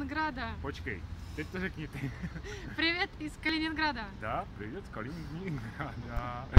Калининграда. Почкай. Ты тоже книты. Привет из Калининграда. Да, привет с Калининграда.